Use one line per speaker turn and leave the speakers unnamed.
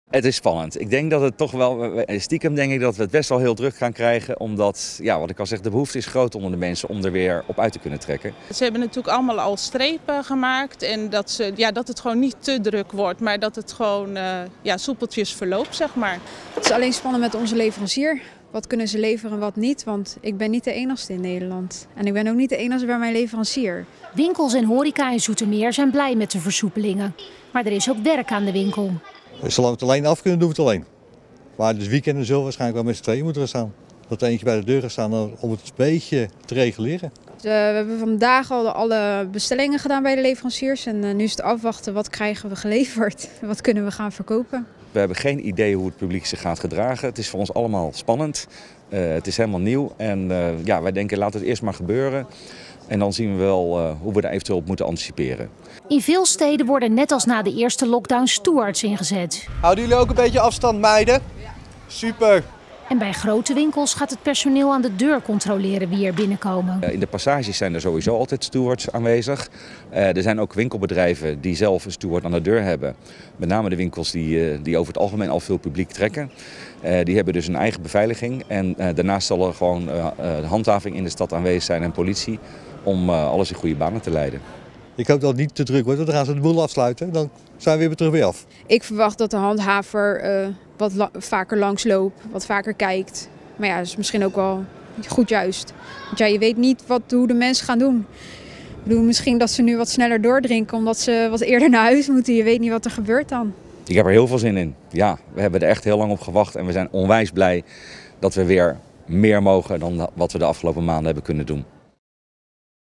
Het is spannend. Ik denk dat het toch wel, stiekem denk ik dat we het best wel heel druk gaan krijgen. Omdat, ja, wat ik al zeg, de behoefte is groot onder de mensen om er weer op uit te kunnen trekken.
Ze hebben natuurlijk allemaal al strepen gemaakt en dat het gewoon niet te druk wordt. Maar dat het gewoon soepeltjes verloopt, zeg maar.
Het is alleen spannend met onze leverancier. Wat kunnen ze leveren en wat niet? Want ik ben niet de enigste in Nederland. En ik ben ook niet de enigste bij mijn leverancier.
Winkels en horeca in Zoetermeer zijn blij met de versoepelingen. Maar er is ook werk aan de winkel.
Zolang we het alleen af kunnen, doen we het alleen. Maar dus weekenden zullen we waarschijnlijk wel met z'n tweeën moeten gaan staan. Dat er eentje bij de deur gaat staan om het een beetje te reguleren.
We hebben vandaag al alle bestellingen gedaan bij de leveranciers. En nu is het afwachten, wat krijgen we geleverd? Wat kunnen we gaan verkopen?
We hebben geen idee hoe het publiek zich gaat gedragen. Het is voor ons allemaal spannend. Het is helemaal nieuw. En wij denken, laat het eerst maar gebeuren. En dan zien we wel hoe we er eventueel op moeten anticiperen.
In veel steden worden net als na de eerste lockdown stewards ingezet.
Houden jullie ook een beetje afstand, meiden? Ja. Super!
En bij grote winkels gaat het personeel aan de deur controleren wie er binnenkomen.
In de passages zijn er sowieso altijd stewards aanwezig. Er zijn ook winkelbedrijven die zelf een steward aan de deur hebben. Met name de winkels die over het algemeen al veel publiek trekken. Die hebben dus een eigen beveiliging. En daarnaast zal er gewoon handhaving in de stad aanwezig zijn en politie om alles in goede banen te leiden.
Ik hoop dat het niet te druk wordt, want dan gaan ze de boel afsluiten. Dan zijn we weer terug weer af.
Ik verwacht dat de handhaver wat vaker langsloopt, wat vaker kijkt. Maar ja, dat is misschien ook wel goed juist. Want ja, je weet niet hoe de mensen gaan doen. Ik bedoel, misschien dat ze nu wat sneller doordrinken omdat ze wat eerder naar huis moeten. Je weet niet wat er gebeurt dan.
Ik heb er heel veel zin in. Ja, we hebben er echt heel lang op gewacht en we zijn onwijs blij dat we weer meer mogen dan wat we de afgelopen maanden hebben kunnen doen.